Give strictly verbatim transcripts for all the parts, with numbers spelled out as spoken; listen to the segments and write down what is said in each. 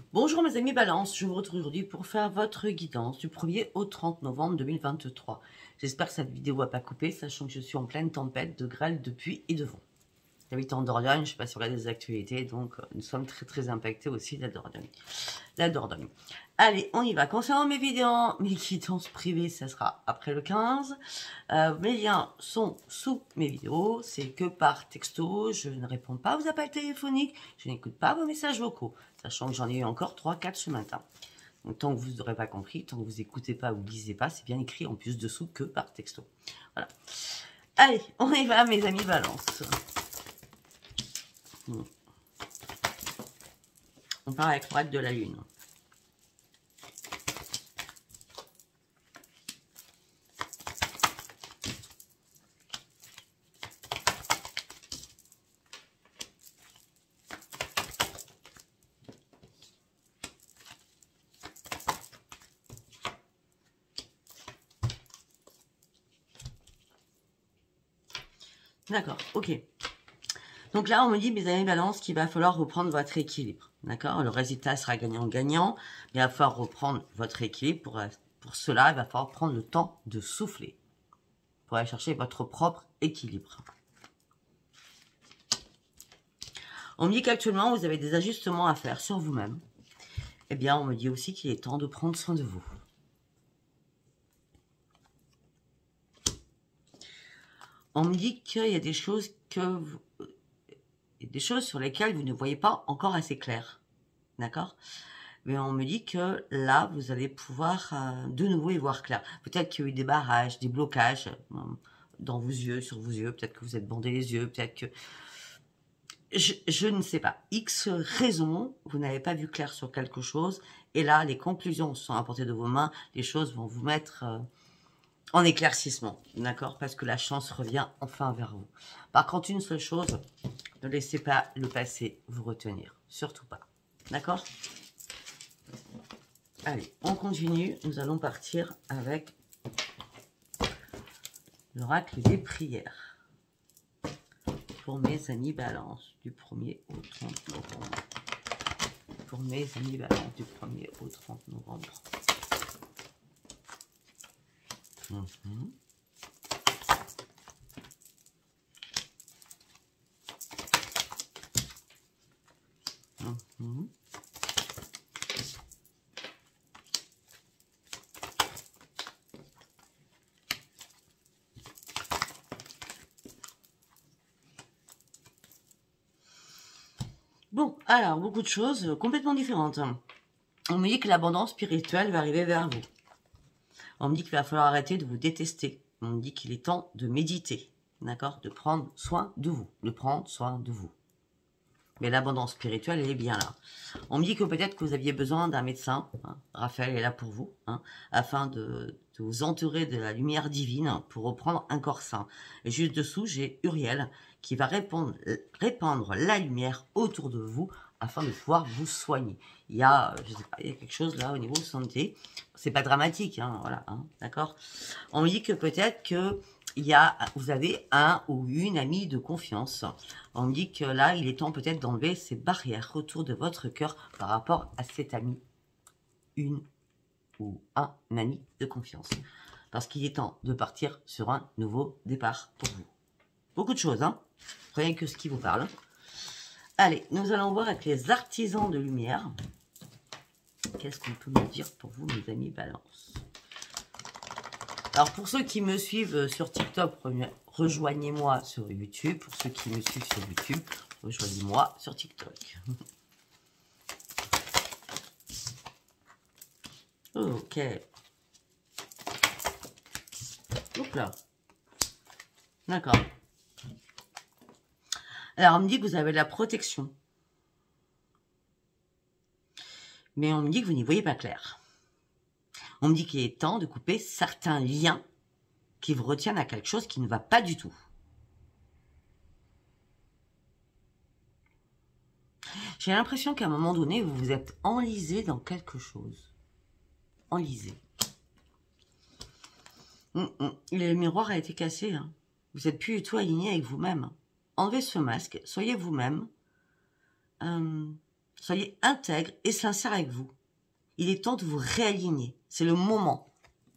Bonjour mes amis Balance, je vous retrouve aujourd'hui pour faire votre guidance du premier au trente novembre deux mille vingt-trois. J'espère que cette vidéo va pas couper, sachant que je suis en pleine tempête de grêle, de pluie et de vent. J'habite en Dordogne, je ne sais pas si vous regardez des actualités, donc nous sommes très très impactés aussi de la Dordogne. La Dordogne. Allez, on y va. Concernant mes vidéos, mes guidances privées, ça sera après le quinze. Euh, mes liens sont sous mes vidéos, c'est que par texto, je ne réponds pas aux appels téléphoniques, je n'écoute pas vos messages vocaux, sachant que j'en ai eu encore trois quatre ce matin. Donc tant que vous n'aurez pas compris, tant que vous n'écoutez pas ou lisez pas, c'est bien écrit en plus dessous que par texto. Voilà. Allez, on y va mes amis Balance. On part avec l'oracle de la lune. D'accord, ok. Donc là, on me dit, mes amis Balance, qu'il va falloir reprendre votre équilibre. D'accord? Le résultat sera gagnant-gagnant. Il va falloir reprendre votre équilibre. Pour, pour cela, il va falloir prendre le temps de souffler. Pour aller chercher votre propre équilibre. On me dit qu'actuellement, vous avez des ajustements à faire sur vous-même. Eh bien, on me dit aussi qu'il est temps de prendre soin de vous. On me dit qu'il y a des choses que vous... des choses sur lesquelles vous ne voyez pas encore assez clair. D'accord? Mais on me dit que là, vous allez pouvoir euh, de nouveau y voir clair. Peut-être qu'il y a eu des barrages, des blocages euh, dans vos yeux, sur vos yeux. Peut-être que vous êtes bandé les yeux. Peut-être que... Je, je ne sais pas. X raisons, vous n'avez pas vu clair sur quelque chose. Et là, les conclusions sont à portée de vos mains. Les choses vont vous mettre... Euh, en éclaircissement, d'accord? Parce que la chance revient enfin vers vous. Par contre, une seule chose, ne laissez pas le passé vous retenir. Surtout pas. D'accord? Allez, on continue. Nous allons partir avec l'oracle des prières. Pour mes amis Balance, du premier au trente novembre. Pour mes amis Balance, du premier au trente novembre. Mmh. Mmh. Bon, alors, beaucoup de choses complètement différentes. On me dit que l'abondance spirituelle va arriver vers vous. On me dit qu'il va falloir arrêter de vous détester. On me dit qu'il est temps de méditer, d'accord? De prendre soin de vous, de prendre soin de vous. Mais l'abondance spirituelle, elle est bien là. On me dit que peut-être que vous aviez besoin d'un médecin. Hein, Raphaël est là pour vous, hein, afin de, de vous entourer de la lumière divine pour reprendre un corps sain. Et juste dessous, j'ai Uriel qui va répandre, répandre la lumière autour de vous afin de pouvoir vous soigner. Il y a, je sais pas, il y a quelque chose là au niveau santé. C'est pas dramatique, hein, voilà, hein, d'accord. On me dit que peut-être que il y a, vous avez un ou une amie de confiance. On me dit que là, il est temps peut-être d'enlever ces barrières autour de votre cœur par rapport à cet ami, une ou un ami de confiance. Parce qu'il est temps de partir sur un nouveau départ pour vous. Beaucoup de choses, hein. Rien que ce qui vous parle. Allez, nous allons voir avec les artisans de lumière. Qu'est-ce qu'on peut me dire pour vous, mes amis Balance? Alors, pour ceux qui me suivent sur TikTok, rejoignez-moi sur YouTube. Pour ceux qui me suivent sur YouTube, rejoignez-moi sur TikTok. Ok. Oups là. D'accord. Alors, on me dit que vous avez de la protection. Mais on me dit que vous n'y voyez pas clair. On me dit qu'il est temps de couper certains liens qui vous retiennent à quelque chose qui ne va pas du tout. J'ai l'impression qu'à un moment donné, vous vous êtes enlisé dans quelque chose. Enlisé. Hum, hum. Le miroir a été cassé. Hein. Vous n'êtes plus du tout aligné avec vous-même. Enlevez ce masque, soyez vous-même. Euh, Soyez intègre et sincère avec vous. Il est temps de vous réaligner. C'est le moment.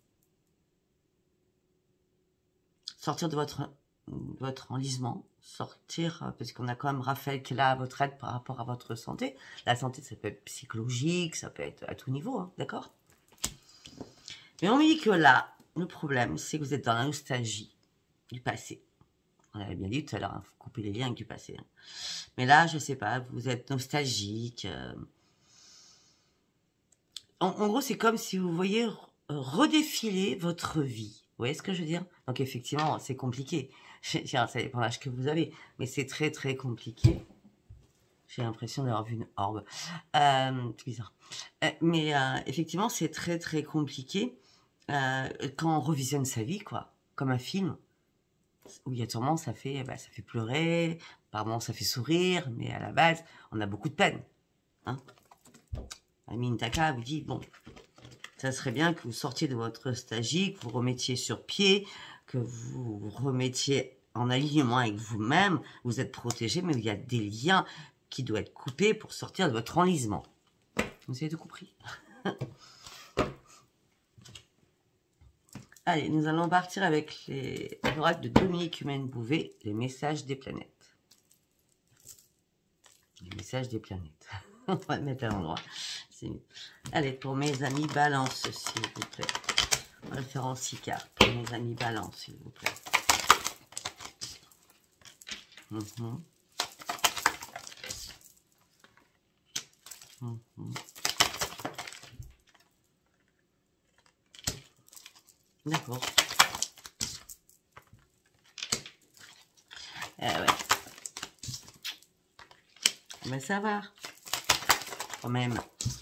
Sortir de votre, de votre enlisement. Sortir, parce qu'on a quand même Raphaël qui est là à votre aide par rapport à votre santé. La santé, ça peut être psychologique, ça peut être à tout niveau, hein, d'accord? Mais on me dit que là, le problème, c'est que vous êtes dans la nostalgie du passé. On avait bien dit tout à l'heure, il faut couper les liens avec du passé. Hein. Mais là, je sais pas, vous êtes nostalgique. Euh... En, en gros, c'est comme si vous voyez redéfiler votre vie. Vous voyez ce que je veux dire? Donc effectivement, c'est compliqué. Ça dépend de l'âge que vous avez. Mais c'est très très compliqué. J'ai l'impression d'avoir vu une orbe. Euh, c'est bizarre. Euh, mais euh, effectivement, c'est très très compliqué euh, quand on revisionne sa vie, quoi. Comme un film. Obligatoirement, ça fait, bah, ça fait pleurer. Par moments, ça fait sourire. Mais à la base, on a beaucoup de peine. Hein. Amine Taka vous dit, bon, ça serait bien que vous sortiez de votre nostalgie, que vous remettiez sur pied, que vous vous remettiez en alignement avec vous-même. Vous êtes protégé, mais il y a des liens qui doivent être coupés pour sortir de votre enlisement. Vous avez tout compris? Allez, nous allons partir avec les oracles de Dominique Humaine-Bouvet, les messages des planètes. Les messages des planètes. On va le mettre à l'endroit. Allez, pour mes amis balance, s'il vous plaît. On va le faire en six cartes. Pour mes amis balance, s'il vous plaît. Mm-hmm. Mm-hmm. D'accord. Eh ouais. Mais ça va. Quand même.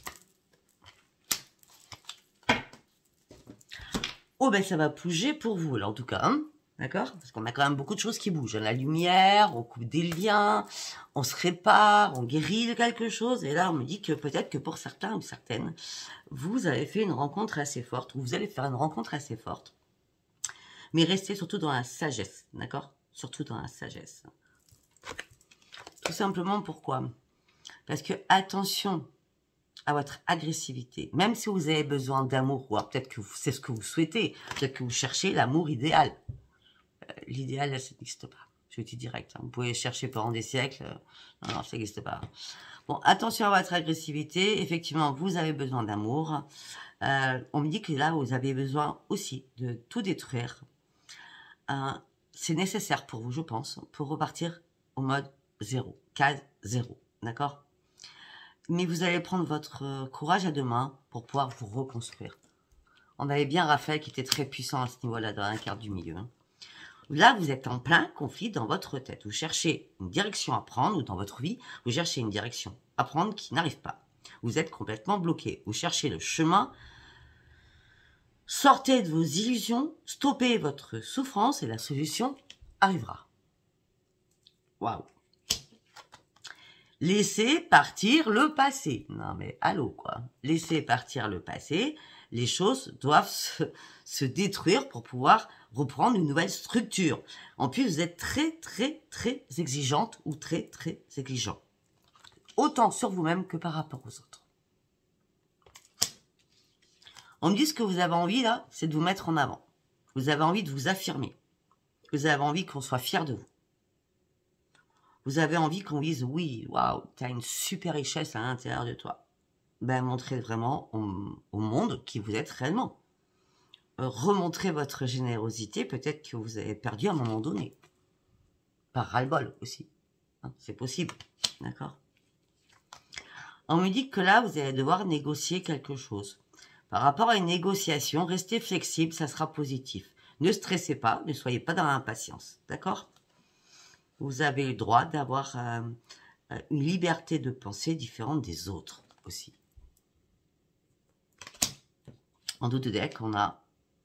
Oh ben ça va bouger pour vous, là, en tout cas. Hein, d'accord? Parce qu'on a quand même beaucoup de choses qui bougent. La lumière, on coupe des liens, on se répare, on guérit de quelque chose. Et là, on me dit que peut-être que pour certains ou certaines, vous avez fait une rencontre assez forte, ou vous allez faire une rencontre assez forte. Mais restez surtout dans la sagesse, d'accord? Surtout dans la sagesse. Tout simplement pourquoi? Parce que attention à votre agressivité. Même si vous avez besoin d'amour, ou alors peut-être que c'est ce que vous souhaitez, peut-être que vous cherchez l'amour idéal. Euh, L'idéal, ça n'existe pas. Je dis direct. Hein. Vous pouvez chercher pendant des siècles. Euh, non, non, ça n'existe pas. Bon, attention à votre agressivité. Effectivement, vous avez besoin d'amour. Euh, on me dit que là, vous avez besoin aussi de tout détruire. Euh, c'est nécessaire pour vous, je pense, pour repartir au mode zéro, case zéro. D'accord? Mais vous allez prendre votre courage à deux mains pour pouvoir vous reconstruire. On avait bien Raphaël qui était très puissant à ce niveau-là, dans la carte du milieu. Hein. Là, vous êtes en plein conflit dans votre tête. Vous cherchez une direction à prendre, ou dans votre vie, vous cherchez une direction à prendre qui n'arrive pas. Vous êtes complètement bloqué. Vous cherchez le chemin. Sortez de vos illusions, stoppez votre souffrance et la solution arrivera. Waouh! Laissez partir le passé. Non mais allô quoi. Laissez partir le passé. Les choses doivent se, se détruire pour pouvoir reprendre une nouvelle structure. En plus, vous êtes très très très exigeante ou très très exigeant. Autant sur vous-même que par rapport aux autres. On me dit ce que vous avez envie là, c'est de vous mettre en avant. Vous avez envie de vous affirmer. Vous avez envie qu'on soit fier de vous. Vous avez envie qu'on dise, oui, waouh, tu as une super richesse à l'intérieur de toi. Ben, montrez vraiment au, au monde qui vous êtes réellement. Euh, remontrez votre générosité, peut-être que vous avez perdu à un moment donné. Par ras-le-bol aussi. Hein, c'est possible, d'accord? On me dit que là, vous allez devoir négocier quelque chose. Par rapport à une négociation, restez flexible, ça sera positif. Ne stressez pas, ne soyez pas dans l'impatience, d'accord? Vous avez le droit d'avoir euh, une liberté de pensée différente des autres aussi. En dos de deck, on a...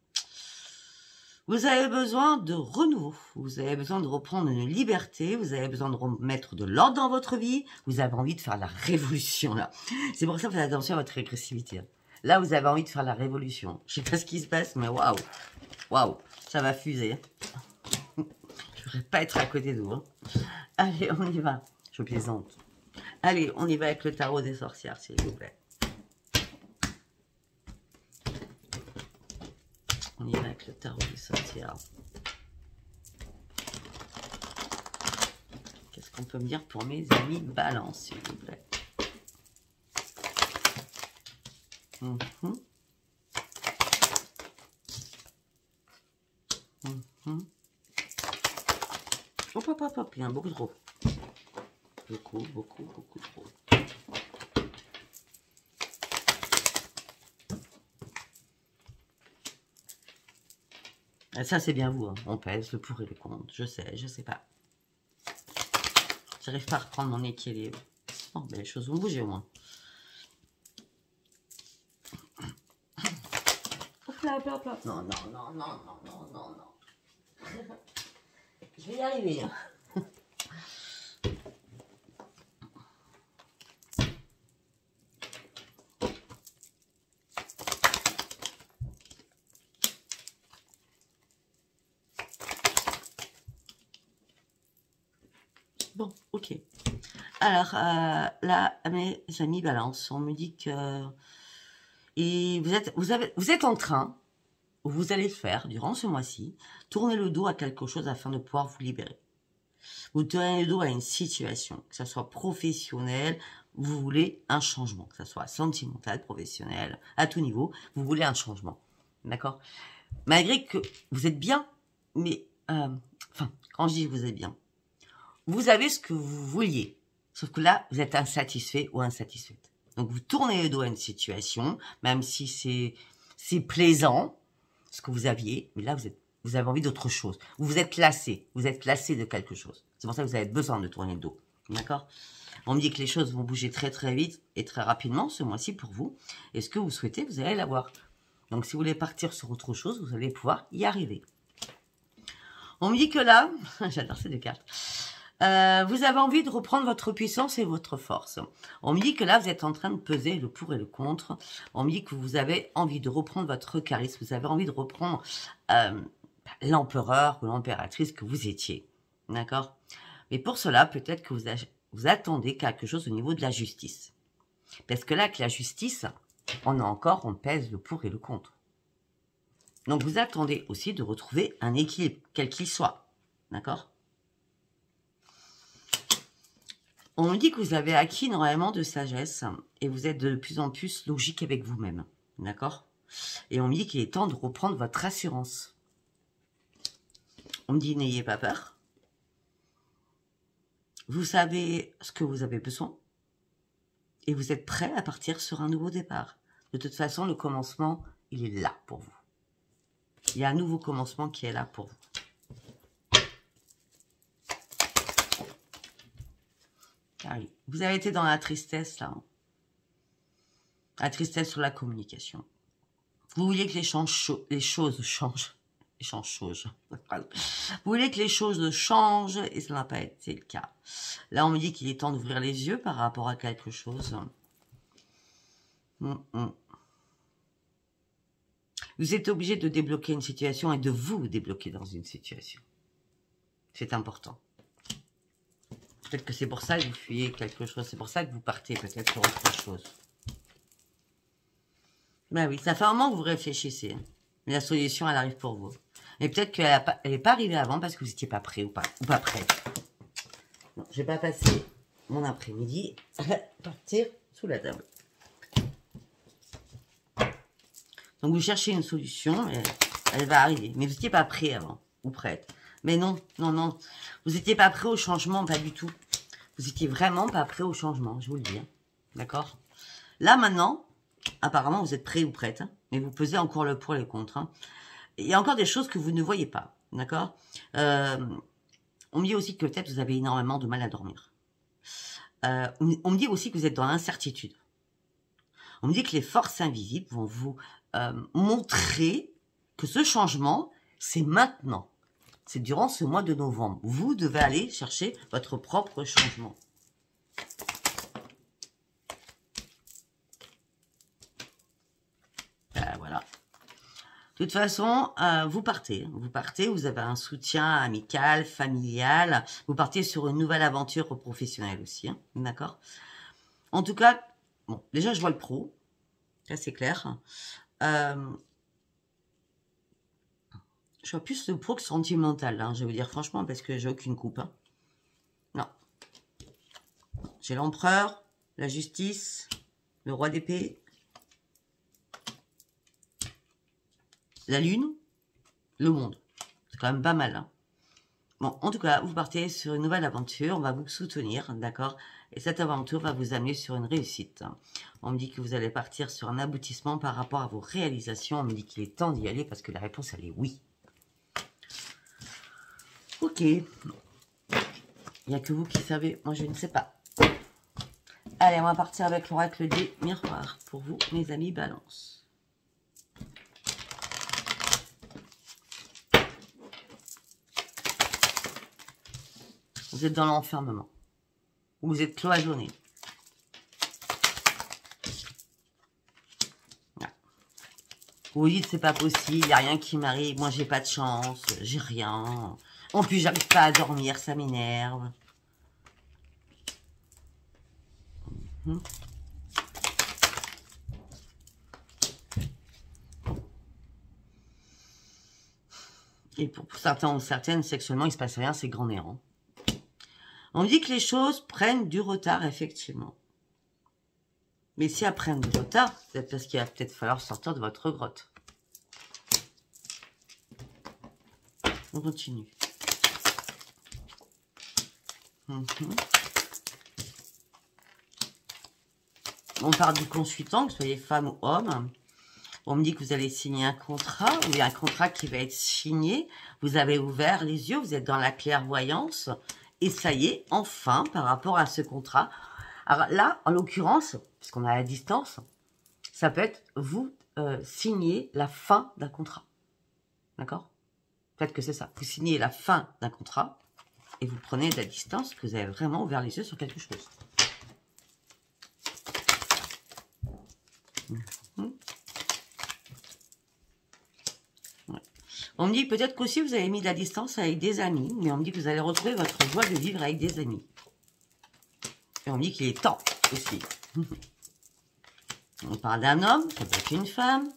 Vous avez besoin de renouveau. Vous avez besoin de reprendre une liberté. Vous avez besoin de remettre de l'ordre dans votre vie. Vous avez envie de faire la révolution, là. C'est pour ça que faites attention à votre agressivité. Là, vous avez envie de faire la révolution. Je sais pas ce qui se passe, mais waouh. Waouh, ça va fuser. Je ne voudrais pas être à côté de vous. Hein. Allez, on y va. Je plaisante. Allez, on y va avec le tarot des sorcières, s'il vous plaît. On y va avec le tarot des sorcières. Qu'est-ce qu'on peut me dire pour mes amis Balance, s'il vous plaît? Mm-hmm. Mm-hmm. Hop, hop, hop, hop, il y en a beaucoup trop. Beaucoup, beaucoup, beaucoup trop. Et ça, c'est bien vous, hein. On pèse le pour et le contre. Je sais, je sais pas. J'arrive pas à reprendre mon équilibre. Bon, mais les choses vont bouger au moins. Hop là, hop là, hop là. Non, non, non, non, non, non, non, non. Je vais y arriver. Hein. Bon, ok. Alors, euh, là, mes amis Balance, on me dit que et vous êtes, vous avez, vous êtes en train, vous allez faire durant ce mois-ci, tourner le dos à quelque chose afin de pouvoir vous libérer. Vous tournez le dos à une situation, que ce soit professionnelle, vous voulez un changement, que ce soit sentimental, professionnel, à tout niveau, vous voulez un changement, d'accord? Malgré que vous êtes bien, mais, euh, enfin, quand je dis que vous êtes bien, vous avez ce que vous vouliez, sauf que là, vous êtes insatisfait ou insatisfaite. Donc, vous tournez le dos à une situation, même si c'est c'est plaisant, ce que vous aviez, mais là, vous êtes vous avez envie d'autre chose. Vous vous êtes lassé, vous êtes lassé de quelque chose. C'est pour ça que vous avez besoin de tourner le dos, d'accord? On me dit que les choses vont bouger très très vite et très rapidement ce mois-ci pour vous. Et ce que vous souhaitez, vous allez l'avoir. Donc, si vous voulez partir sur autre chose, vous allez pouvoir y arriver. On me dit que là, j'adore ces deux cartes. Euh, vous avez envie de reprendre votre puissance et votre force. On me dit que là, vous êtes en train de peser le pour et le contre. On me dit que vous avez envie de reprendre votre charisme. Vous avez envie de reprendre euh, l'empereur ou l'impératrice que vous étiez. D'accord? Mais pour cela, peut-être que vous, vous attendez quelque chose au niveau de la justice. Parce que là, avec la justice, on a encore, on pèse le pour et le contre. Donc, vous attendez aussi de retrouver un équilibre, quel qu'il soit. D'accord? On me dit que vous avez acquis énormément de sagesse et vous êtes de plus en plus logique avec vous-même. D'accord? Et on me dit qu'il est temps de reprendre votre assurance. On me dit, n'ayez pas peur. Vous savez ce que vous avez besoin. Et vous êtes prêt à partir sur un nouveau départ. De toute façon, le commencement, il est là pour vous. Il y a un nouveau commencement qui est là pour vous. Allez. Vous avez été dans la tristesse, là. La tristesse sur la communication. Vous voulez que les, les choses changent. Les choses changent. Vous voulez que les choses changent et ça n'a pas été le cas. Là, on me dit qu'il est temps d'ouvrir les yeux par rapport à quelque chose. Hum, hum. Vous êtes obligé de débloquer une situation et de vous débloquer dans une situation. C'est important. Peut-être que c'est pour ça que vous fuyez quelque chose. C'est pour ça que vous partez peut-être sur autre chose. Ben oui, ça fait un moment que vous réfléchissez. Mais la solution, elle arrive pour vous. Et peut-être qu'elle n'est pas arrivée avant parce que vous n'étiez pas prêt ou pas, ou pas prête. Non, je vais pas passer mon après-midi à partir sous la table. Donc vous cherchez une solution, et elle va arriver. Mais vous n'étiez pas prêt avant, ou prête. Mais non, non, non. Vous n'étiez pas prêt au changement, pas du tout. Vous n'étiez vraiment pas prêt au changement, je vous le dis. Hein. D'accord? Là, maintenant, apparemment, vous êtes prêt ou prête. Hein, mais vous pesez encore le pour et le contre. Hein. Il y a encore des choses que vous ne voyez pas. D'accord? euh, On me dit aussi que peut-être vous avez énormément de mal à dormir. Euh, on me dit aussi que vous êtes dans l'incertitude. On me dit que les forces invisibles vont vous euh, montrer que ce changement, c'est maintenant. C'est durant ce mois de novembre. Vous devez aller chercher votre propre changement. Ben, voilà. De toute façon, euh, vous partez. Vous partez, vous avez un soutien amical, familial. Vous partez sur une nouvelle aventure professionnelle aussi. Hein, d'accord? En tout cas, bon, déjà, je vois le pro. Ça, c'est clair. Euh, je vois plus le pro que sentimental, hein, je vais vous dire franchement, parce que j'ai aucune coupe. Hein. Non. J'ai l'empereur, la justice, le roi d'épée, la lune, le monde. C'est quand même pas mal. Hein. Bon, en tout cas, vous partez sur une nouvelle aventure, on va vous soutenir, d'accord? Et cette aventure va vous amener sur une réussite. On me dit que vous allez partir sur un aboutissement par rapport à vos réalisations. On me dit qu'il est temps d'y aller parce que la réponse, elle est oui. Ok. Il n'y a que vous qui savez, moi je ne sais pas. Allez, on va partir avec l'oracle des miroirs pour vous, mes amis Balance. Vous êtes dans l'enfermement. Vous êtes cloisonné. Vous vous dites c'est pas possible, il n'y a rien qui m'arrive, moi j'ai pas de chance, j'ai rien. En plus j'arrive pas à dormir, ça m'énerve. Hum. Et pour certains ou certaines, sexuellement, il se passe rien, c'est grand néant. On dit que les choses prennent du retard, effectivement. Mais si elles prennent du retard, c'est parce qu'il va peut-être falloir sortir de votre grotte. On continue. Mm-hmm. On parle du consultant, que vous soyez femme ou homme. On me dit que vous allez signer un contrat, ou il y a un contrat qui va être signé. Vous avez ouvert les yeux, vous êtes dans la clairvoyance. Et ça y est, enfin, par rapport à ce contrat. Alors là, en l'occurrence, puisqu'on est à la distance, ça peut être vous euh, signer la fin d'un contrat. D'accord? Peut-être que c'est ça. Vous signez la fin d'un contrat et vous prenez de la distance, que vous avez vraiment ouvert les yeux sur quelque chose. Mmh. Ouais. On me dit peut-être qu'aussi vous avez mis de la distance avec des amis, mais on me dit que vous allez retrouver votre joie de vivre avec des amis. Et on me dit qu'il est temps aussi. On parle d'un homme, ça peut être une femme.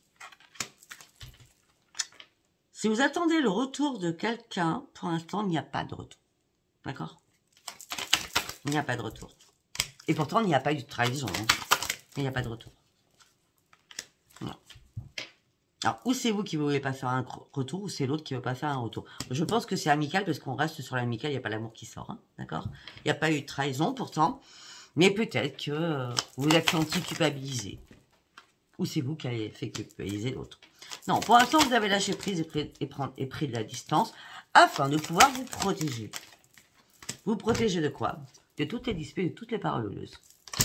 Si vous attendez le retour de quelqu'un, pour l'instant, il n'y a pas de retour. D'accord? Il n'y a pas de retour. Et pourtant, il n'y a pas eu de trahison. Hein. Mais il n'y a pas de retour. Non. Alors, ou c'est vous qui ne voulez pas faire un retour, ou c'est l'autre qui ne veut pas faire un retour. Je pense que c'est amical, parce qu'on reste sur l'amical, il n'y a pas l'amour qui sort. Hein. D'accord? Il n'y a pas eu de trahison, pourtant. Mais peut-être que euh, vous vous êtes senti culpabilisé. Ou c'est vous qui avez fait culpabiliser l'autre. Non, pour l'instant, vous avez lâché prise et pris, et, prendre, et pris de la distance afin de pouvoir vous protéger. Vous protéger de quoi? De toutes les disputes, de toutes les paroleuses.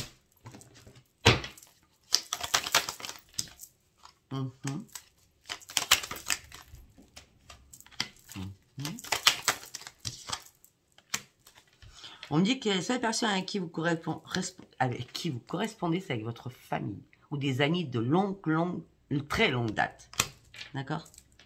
Mmh. Mmh. On me dit que les seules personnes avec qui vous, correspond, avec qui vous correspondez, c'est avec votre famille. Ou des amis de longue, longue, très longue date. D'accord?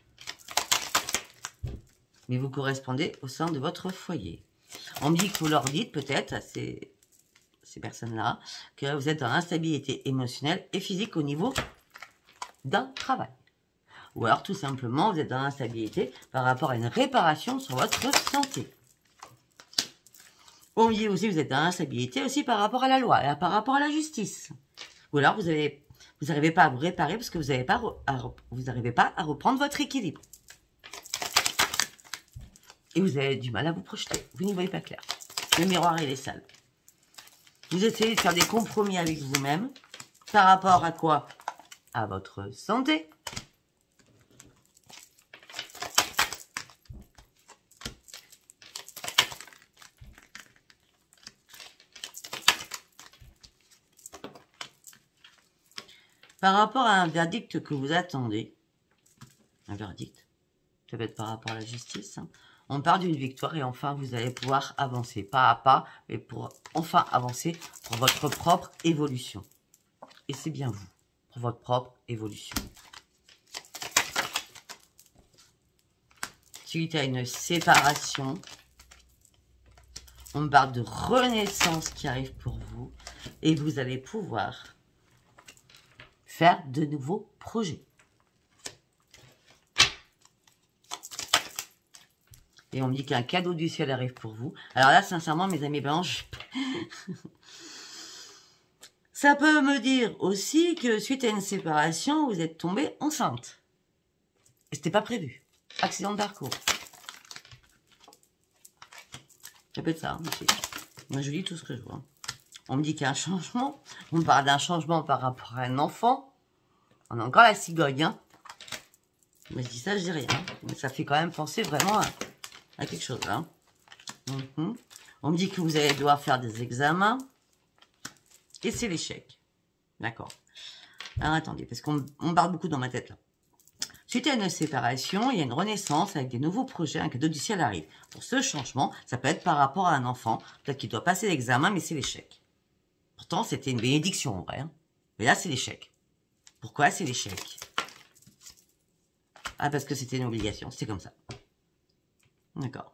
Mais vous correspondez au sein de votre foyer. On me dit que vous leur dites peut-être à ces, ces personnes-là que vous êtes dans l'instabilité émotionnelle et physique au niveau d'un travail. Ou alors tout simplement vous êtes dans l'instabilité par rapport à une réparation sur votre santé. On me dit aussi que vous êtes dans l'instabilité aussi par rapport à la loi, et par rapport à la justice. Ou alors vous avez vous n'arrivez pas à vous réparer parce que vous n'arrivez pas, pas à reprendre votre équilibre. Et vous avez du mal à vous projeter. Vous n'y voyez pas clair. Le miroir, il est sale. Vous essayez de faire des compromis avec vous-même. Par rapport à quoi? À votre santé. Par rapport à un verdict que vous attendez, un verdict, ça peut être par rapport à la justice, hein. On part d'une victoire et enfin vous allez pouvoir avancer, pas à pas, mais pour enfin avancer pour votre propre évolution. Et c'est bien vous, pour votre propre évolution. Suite à une séparation, on parle de renaissance qui arrive pour vous. Et vous allez pouvoir faire de nouveaux projets. Et on me dit qu'un cadeau du ciel arrive pour vous. Alors là, sincèrement, mes amis blanches, ça peut me dire aussi que suite à une séparation, vous êtes tombée enceinte. Et c'était pas prévu. Accident de parcours. Ça peut être ça, aussi. Moi, je vous dis tout ce que je vois. On me dit qu'il y a un changement. On me parle d'un changement par rapport à un enfant. On a encore la cigogne, hein. Mais je dis ça, je dis rien. Mais ça fait quand même penser vraiment à, à quelque chose, hein. Mm-hmm. On me dit que vous allez devoir faire des examens. Et c'est l'échec. D'accord. Alors, attendez, parce qu'on on parle beaucoup dans ma tête, là. Suite à une séparation, il y a une renaissance avec des nouveaux projets, un cadeau du ciel arrive. Pour ce changement, ça peut être par rapport à un enfant. Peut-être qu'il doit passer l'examen, mais c'est l'échec. Pourtant, c'était une bénédiction, en vrai. Hein. Mais là, c'est l'échec. Pourquoi c'est l'échec? Ah, parce que c'était une obligation. C'était comme ça. D'accord.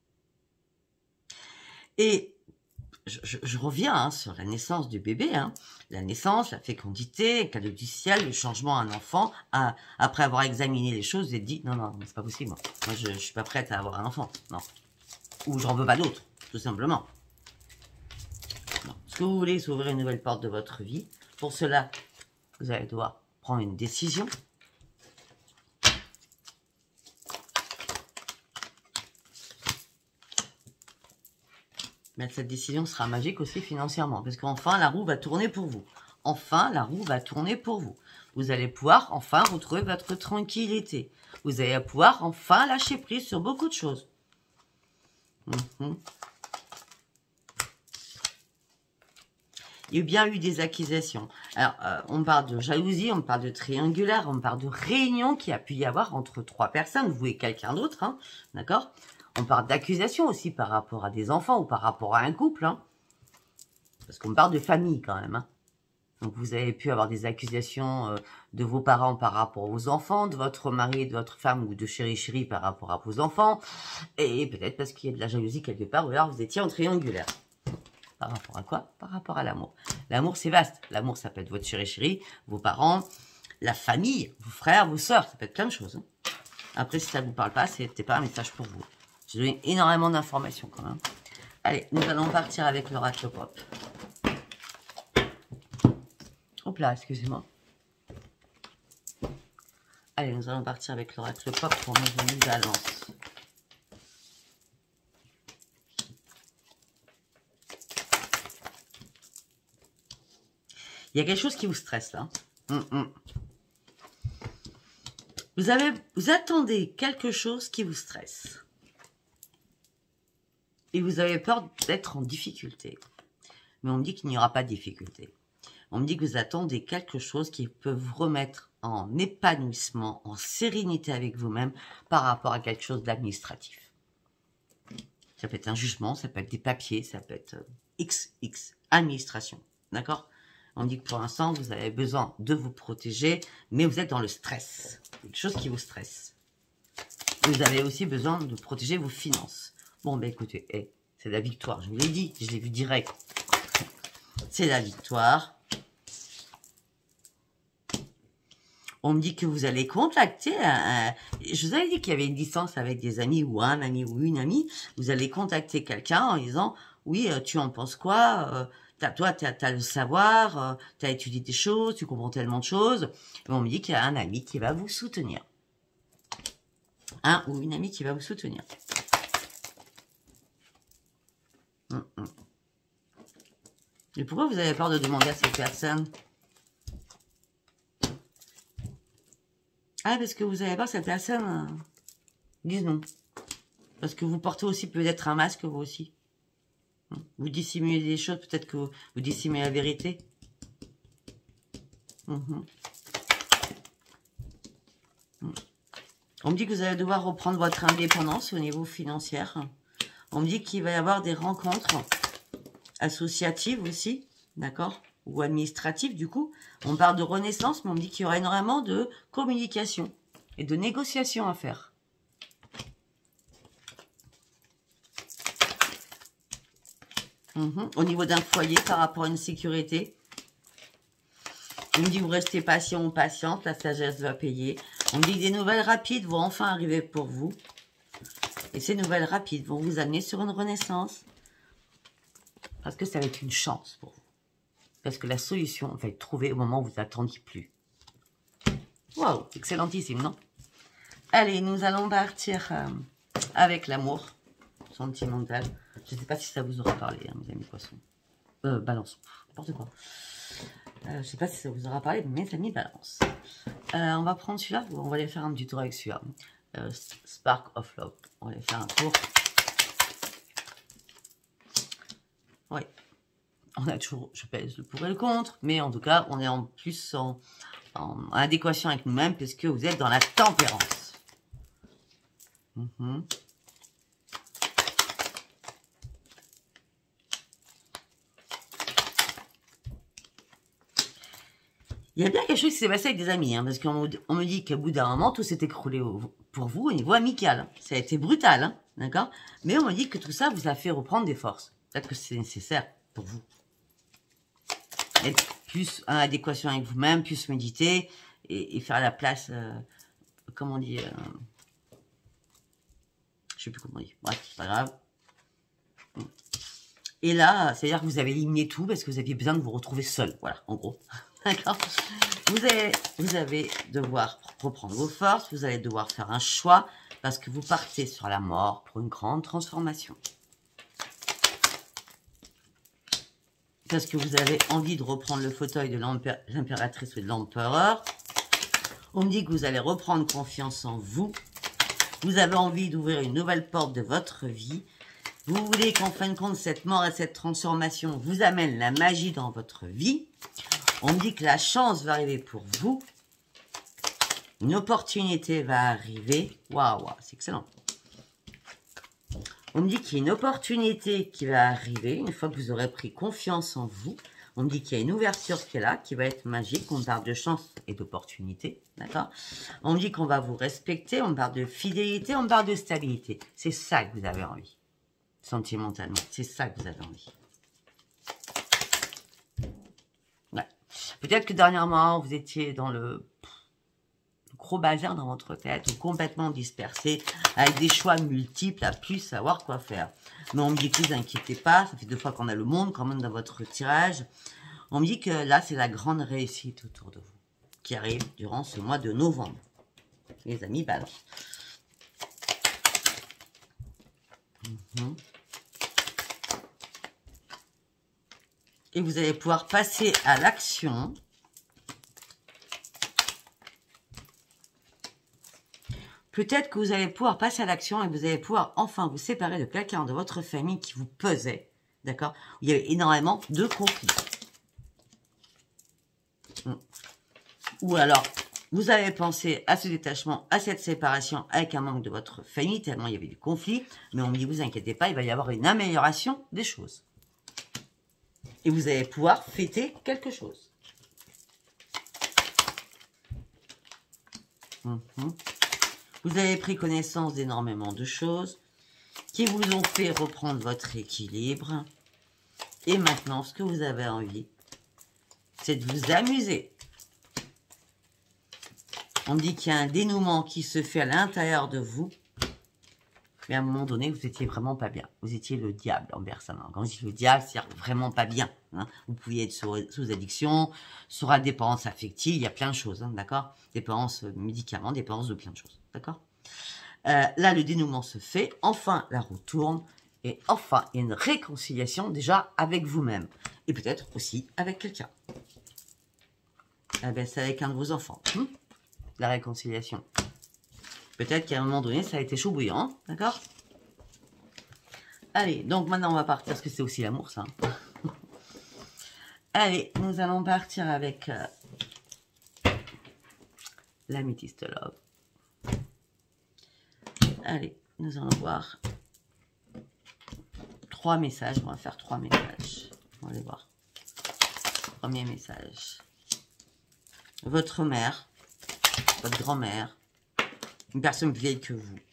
Et je, je, je reviens hein, sur la naissance du bébé. Hein. La naissance, la fécondité, le cadeau du ciel, le changement à un enfant. À, après avoir examiné les choses, vous êtes dit, non, non, c'est pas possible. Moi, moi je, je suis pas prête à avoir un enfant. Non. Ou j'en veux pas d'autres, tout simplement. Non. Ce que vous voulez, c'est ouvrir une nouvelle porte de votre vie. Pour cela, vous allez devoir prendre une décision. Mais cette décision sera magique aussi financièrement, parce qu'enfin, la roue va tourner pour vous. Enfin, la roue va tourner pour vous. Vous allez pouvoir enfin retrouver votre tranquillité. Vous allez pouvoir enfin lâcher prise sur beaucoup de choses. Mmh. Il y a bien eu des accusations. Alors, euh, on parle de jalousie, on parle de triangulaire, on parle de réunion qui a pu y avoir entre trois personnes, vous et quelqu'un d'autre, hein, d'accord ? On parle d'accusation aussi par rapport à des enfants ou par rapport à un couple. Hein. Parce qu'on parle de famille quand même. Hein. Donc vous avez pu avoir des accusations euh, de vos parents par rapport aux enfants, de votre mari, de votre femme ou de chéri chéri par rapport à vos enfants. Et peut-être parce qu'il y a de la jalousie quelque part ou alors vous étiez en triangulaire. Par rapport à quoi? Par rapport à l'amour. L'amour c'est vaste. L'amour ça peut être votre chéri chéri, vos parents, la famille, vos frères, vos sœurs. Ça peut être plein de choses. Hein. Après si ça ne vous parle pas, c'est peut-être pas un message pour vous. J'ai donné énormément d'informations quand même. Allez, nous allons partir avec l'oracle pop. Hop là, excusez-moi. Allez, nous allons partir avec l'oracle pop pour nos balances. Il y a quelque chose qui vous stresse là. Hum, hum. Vous avez, vous attendez quelque chose qui vous stresse. Et vous avez peur d'être en difficulté. Mais on me dit qu'il n'y aura pas de difficulté. On me dit que vous attendez quelque chose qui peut vous remettre en épanouissement, en sérénité avec vous-même par rapport à quelque chose d'administratif. Ça peut être un jugement, ça peut être des papiers, ça peut être X X, administration. D'accord? On me dit que pour l'instant, vous avez besoin de vous protéger, mais vous êtes dans le stress. Quelque chose qui vous stresse. Vous avez aussi besoin de protéger vos finances. Bon, ben écoutez, hey, c'est la victoire. Je vous l'ai dit, je l'ai vu direct. C'est la victoire. On me dit que vous allez contacter un, un, je vous avais dit qu'il y avait une distance avec des amis ou un ami ou une amie. Vous allez contacter quelqu'un en disant, oui, tu en penses quoi? As, toi, tu as, as le savoir, tu as étudié des choses, tu comprends tellement de choses. Et on me dit qu'il y a un ami qui va vous soutenir. Un ou une amie qui va vous soutenir. Hum, hum. Et pourquoi vous avez peur de demander à cette personne? Ah, parce que vous avez peur que cette personne euh, dise non. Parce que vous portez aussi peut-être un masque, vous aussi. Vous dissimulez des choses, peut-être que vous, vous dissimulez la vérité. Mmh. Mmh. On me dit que vous allez devoir reprendre votre indépendance au niveau financier. On me dit qu'il va y avoir des rencontres associatives aussi, d'accord? Ou administratives, du coup. On parle de renaissance, mais on me dit qu'il y aura énormément de communication et de négociation à faire. Mmh. Au niveau d'un foyer, par rapport à une sécurité. On me dit vous restez patient ou patiente, la sagesse va payer. On me dit que des nouvelles rapides vont enfin arriver pour vous. Et ces nouvelles rapides vont vous amener sur une renaissance. Parce que ça va être une chance pour vous. Parce que la solution va être trouvée au moment où vous n'attendiez plus. Waouh, excellentissime, non? Allez, nous allons partir euh, avec l'amour sentimental. Je ne sais pas si ça vous aura parlé, hein, mes amis poissons. Euh, balance, n'importe quoi. Euh, je ne sais pas si ça vous aura parlé, mes amis balance. Euh, on va prendre celui-là, on va aller faire un petit tour avec celui-là. Euh, Spark of Love. On va aller faire un tour. Oui. On a toujours, je pèse le pour et le contre, mais en tout cas, on est en plus en, en adéquation avec nous-mêmes, puisque vous êtes dans la tempérance. Mm-hmm. Il y a bien quelque chose qui s'est passé avec des amis, hein, parce qu'on on me dit qu'au bout d'un moment, tout s'est écroulé au, pour vous au niveau amical. Ça a été brutal, hein, d'accord? Mais on me dit que tout ça vous a fait reprendre des forces. Peut-être que c'est nécessaire pour vous. Être plus en adéquation avec vous-même, plus méditer et, et faire la place, euh, comment on dit, euh, je sais plus comment on dit, bref, c'est pas grave. Et là, c'est-à-dire que vous avez éliminé tout parce que vous aviez besoin de vous retrouver seul, voilà, en gros. D'accord. Vous allez, vous allez devoir reprendre vos forces, vous allez devoir faire un choix parce que vous partez sur la mort pour une grande transformation. Parce que vous avez envie de reprendre le fauteuil de l'impératrice ou de l'empereur. On me dit que vous allez reprendre confiance en vous. Vous avez envie d'ouvrir une nouvelle porte de votre vie. Vous voulez qu'en fin de compte, cette mort et cette transformation vous amène la magie dans votre vie. On me dit que la chance va arriver pour vous. Une opportunité va arriver. Waouh, wow, c'est excellent. On me dit qu'il y a une opportunité qui va arriver une fois que vous aurez pris confiance en vous. On me dit qu'il y a une ouverture qui est là, qui va être magique. On parle de chance et d'opportunité, d'accord? On me dit qu'on va vous respecter, on parle de fidélité, on parle de stabilité. C'est ça que vous avez envie, sentimentalement. C'est ça que vous avez envie. Ouais. Peut-être que dernièrement, vous étiez dans le gros bazar dans votre tête, ou complètement dispersé, avec des choix multiples, à plus savoir quoi faire. Mais on me dit que ne vous inquiétez pas, ça fait deux fois qu'on a le monde quand même dans votre tirage. On me dit que là, c'est la grande réussite autour de vous, qui arrive durant ce mois de novembre. Les amis, balance. Mmh. Et vous allez pouvoir passer à l'action. Peut-être que vous allez pouvoir passer à l'action et vous allez pouvoir enfin vous séparer de quelqu'un de votre famille qui vous pesait, d'accord? Il y avait énormément de conflits. Ou alors, vous avez pensé à ce détachement, à cette séparation avec un membre de votre famille, tellement il y avait du conflit, mais on me dit, vous inquiétez pas, il va y avoir une amélioration des choses. Et vous allez pouvoir fêter quelque chose. Mm-hmm. Vous avez pris connaissance d'énormément de choses qui vous ont fait reprendre votre équilibre. Et maintenant, ce que vous avez envie, c'est de vous amuser. On me dit qu'il y a un dénouement qui se fait à l'intérieur de vous. Mais à un moment donné, vous étiez vraiment pas bien. Vous étiez le diable en personne. Quand je dis le diable, c'est vraiment pas bien. Hein. Vous pouviez être sous, sous addiction, sous la dépendance affective. Il y a plein de choses, hein, d'accord? Dépendance médicaments, dépendance de plein de choses, d'accord? euh, Là, le dénouement se fait. Enfin, la roue tourne. Et enfin, il y a une réconciliation déjà avec vous-même. Et peut-être aussi avec quelqu'un. Eh ben, c'est avec un de vos enfants. Hum la réconciliation. Peut-être qu'à un moment donné, ça a été chaud bouillant, d'accord? Allez, donc maintenant on va partir, parce que c'est aussi l'amour, ça. Allez, nous allons partir avec euh, l'améthyste love. Allez, nous allons voir trois messages. On va faire trois messages. On va aller voir. Premier message. Votre mère, votre grand-mère, une personne plus vieille que vous.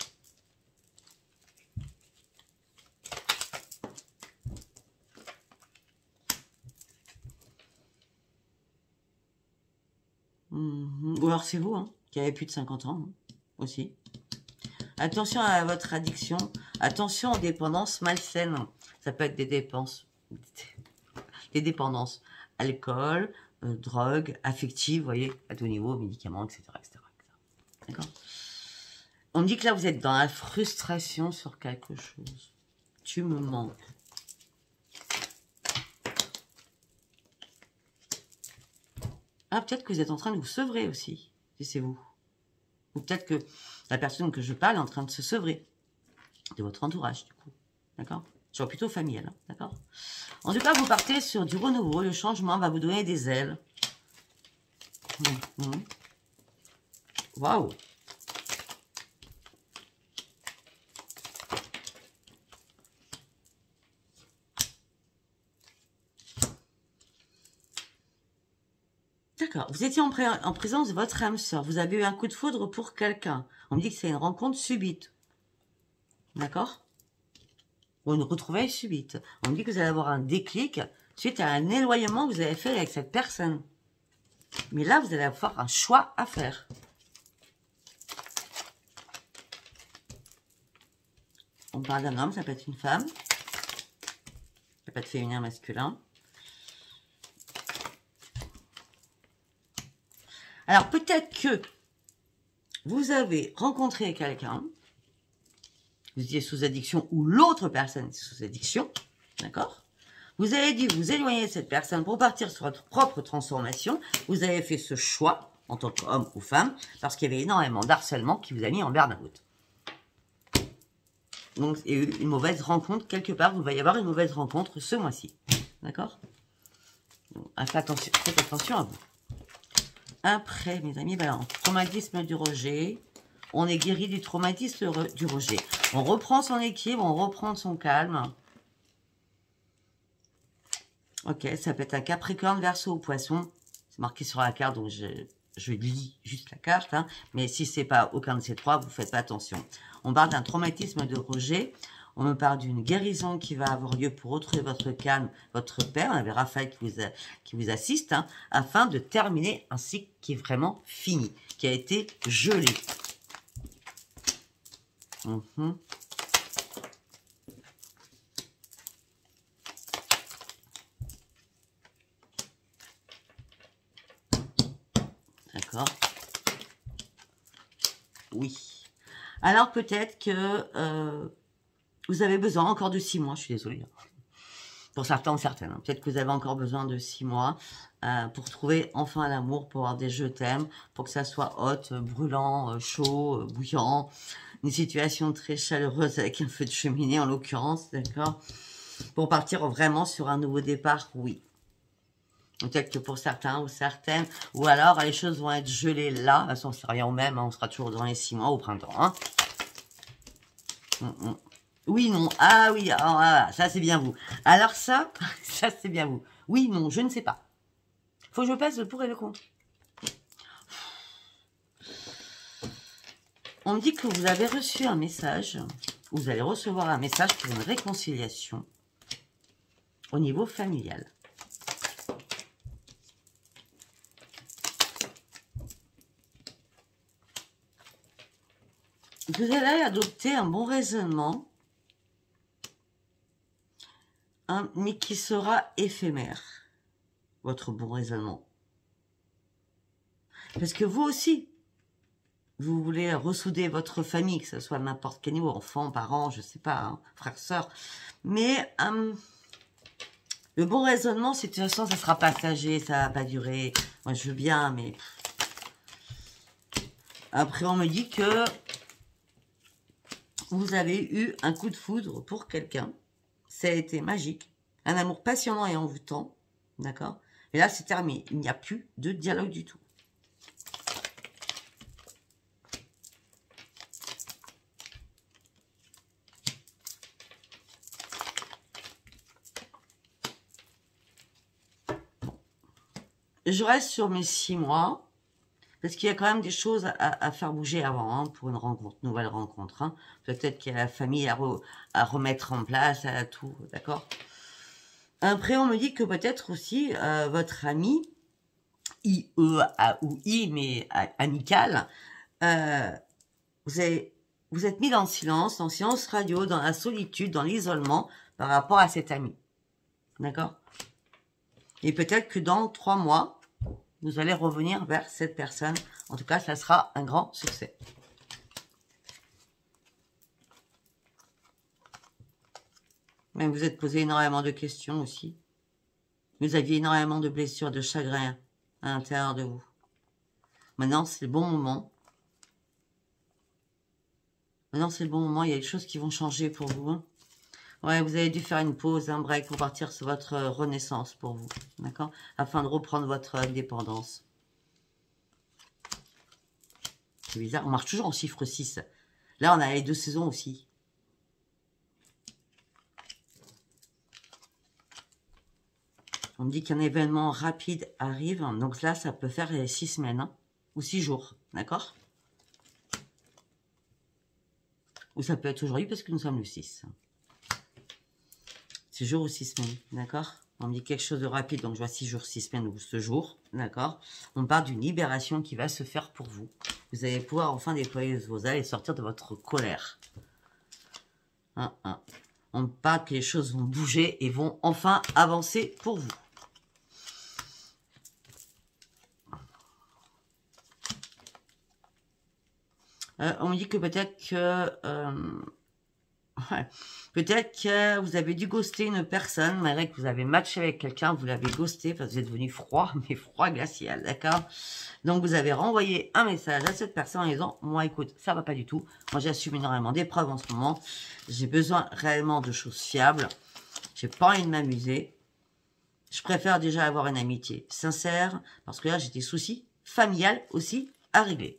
Mmh. Ou alors c'est vous, hein, qui avez plus de cinquante ans, hein, aussi. Attention à votre addiction. Attention aux dépendances malsaines. Ça peut être des dépenses, des dépendances. Alcool, euh, drogue, affective, vous voyez, à tout niveau, médicaments, et cetera et cetera. D'accord. On me dit que là, vous êtes dans la frustration sur quelque chose. Tu me manques. Ah, peut-être que vous êtes en train de vous sevrer aussi, si c'est vous. Ou peut-être que la personne que je parle est en train de se sevrer de votre entourage, du coup. D'accord? Genre plutôt familial, hein, d'accord? En tout cas, vous partez sur du renouveau. Le changement va vous donner des ailes. Mmh, mmh. Waouh! D'accord. Vous étiez en, en présence de votre âme sœur. Vous avez eu un coup de foudre pour quelqu'un. On me dit que c'est une rencontre subite. D'accord? Ou une retrouvaille subite. On me dit que vous allez avoir un déclic suite à un éloignement que vous avez fait avec cette personne. Mais là, vous allez avoir un choix à faire. On parle d'un homme, ça peut être une femme. Ça peut être féminin, masculin. Alors, peut-être que vous avez rencontré quelqu'un, vous étiez sous addiction, ou l'autre personne est sous addiction, d'accord? Vous avez dû vous éloigner de cette personne pour partir sur votre propre transformation. Vous avez fait ce choix, en tant qu'homme ou femme, parce qu'il y avait énormément d'harcèlement qui vous a mis en burn-out. Donc, il y a eu une mauvaise rencontre, quelque part, il va y avoir une mauvaise rencontre ce mois-ci, d'accord? Faites attention, faites attention à vous. Après, mes amis, balance. Traumatisme du rejet. On est guéri du traumatisme du rejet. On reprend son équilibre, on reprend son calme. Ok, ça peut être un Capricorne, Verseau ou Poisson. C'est marqué sur la carte, donc je, je lis juste la carte. Hein. Mais si c'est pas aucun de ces trois, vous faites pas attention. On parle d'un traumatisme de rejet. On me parle d'une guérison qui va avoir lieu pour retrouver votre calme, votre père. On avait Raphaël qui vous, a, qui vous assiste, hein, afin de terminer un cycle qui est vraiment fini, qui a été gelé. Mmh. D'accord. Oui. Alors peut-être que... Euh, vous avez besoin encore de six mois, je suis désolée. Pour certains ou certaines. Hein. Peut-être que vous avez encore besoin de six mois euh, pour trouver enfin l'amour, pour avoir des je t'aime, pour que ça soit hot, brûlant, chaud, bouillant. Une situation très chaleureuse avec un feu de cheminée en l'occurrence, d'accord? Pour partir vraiment sur un nouveau départ, oui. Peut-être que pour certains ou certaines, ou alors les choses vont être gelées là. De toute façon, c'est rien au même, hein, on sera toujours dans les six mois au printemps. Hein. Mm -mm. Oui, non. Ah oui, ah, ça c'est bien vous. Alors ça, ça c'est bien vous. Oui, non, je ne sais pas. Faut que je pèse le pour et le contre. On me dit que vous avez reçu un message. Vous allez recevoir un message pour une réconciliation au niveau familial. Vous allez adopter un bon raisonnement, hein, mais qui sera éphémère, votre bon raisonnement. Parce que vous aussi, vous voulez ressouder votre famille, que ce soit n'importe quel niveau, enfants, parents, je sais pas, hein, frères, sœurs. Mais euh, le bon raisonnement, c'est de toute façon, ça sera passager, ça va pas durer. Moi, je veux bien, mais... Après, on me dit que vous avez eu un coup de foudre pour quelqu'un. Ça a été magique. Un amour passionnant et envoûtant. D'accord? Et là, c'est terminé. Il n'y a plus de dialogue du tout. Je reste sur mes six mois. Parce qu'il y a quand même des choses à, à faire bouger avant, hein, pour une rencontre, nouvelle rencontre. Hein. Peut-être qu'il y a la famille à, re, à remettre en place, à tout, d'accord? Après, on me dit que peut-être aussi, euh, votre ami I, E, A ou I, mais amical, euh, vous, avez, vous êtes mis dans le silence, dans le silence radio, dans la solitude, dans l'isolement par rapport à cet ami. D'accord? Et peut-être que dans trois mois, vous allez revenir vers cette personne. En tout cas, ça sera un grand succès. Mais vous êtes posé énormément de questions aussi. Vous aviez énormément de blessures, de chagrin à l'intérieur de vous. Maintenant, c'est le bon moment. Maintenant, c'est le bon moment. Il y a des choses qui vont changer pour vous. Hein. Ouais, vous avez dû faire une pause, un break pour partir sur votre renaissance pour vous. D'accord? Afin de reprendre votre indépendance. C'est bizarre. On marche toujours en chiffre six. Là, on a les deux saisons aussi. On me dit qu'un événement rapide arrive. Donc là, ça peut faire six semaines. Hein, ou six jours. D'accord? Ou ça peut être aujourd'hui parce que nous sommes le six. six jours ou six semaines. D'accord? On me dit quelque chose de rapide. Donc je vois six jours, six semaines ou ce jour. D'accord? On parle d'une libération qui va se faire pour vous. Vous allez pouvoir enfin déployer vos ailes et sortir de votre colère. Hein, hein. On parle que les choses vont bouger et vont enfin avancer pour vous. Euh, on me dit que peut-être que... Euh, ouais, peut-être que vous avez dû ghoster une personne, malgré que vous avez matché avec quelqu'un, vous l'avez ghosté parce que vous êtes devenu froid, mais froid glacial, d'accord? Donc vous avez renvoyé un message à cette personne en disant, moi écoute, ça va pas du tout, moi j'assume énormément d'épreuves en ce moment, j'ai besoin réellement de choses fiables, j'ai pas envie de m'amuser, je préfère déjà avoir une amitié sincère, parce que là j'ai des soucis familiales aussi à régler.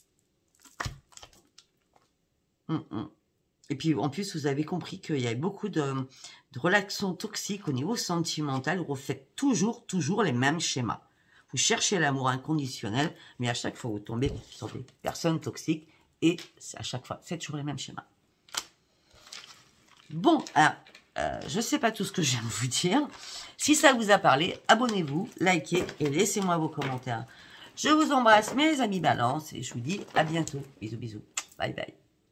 Hum, hum. Et puis, en plus, vous avez compris qu'il y avait beaucoup de, de relations toxiques au niveau sentimental où vous faites toujours, toujours les mêmes schémas. Vous cherchez l'amour inconditionnel, mais à chaque fois, vous tombez sur des personnes toxiques et à chaque fois, c'est toujours les mêmes schémas. Bon, alors, euh, je ne sais pas tout ce que je viens de vous dire. Si ça vous a parlé, abonnez-vous, likez et laissez-moi vos commentaires. Je vous embrasse, mes amis balance, et je vous dis à bientôt. Bisous, bisous. Bye, bye.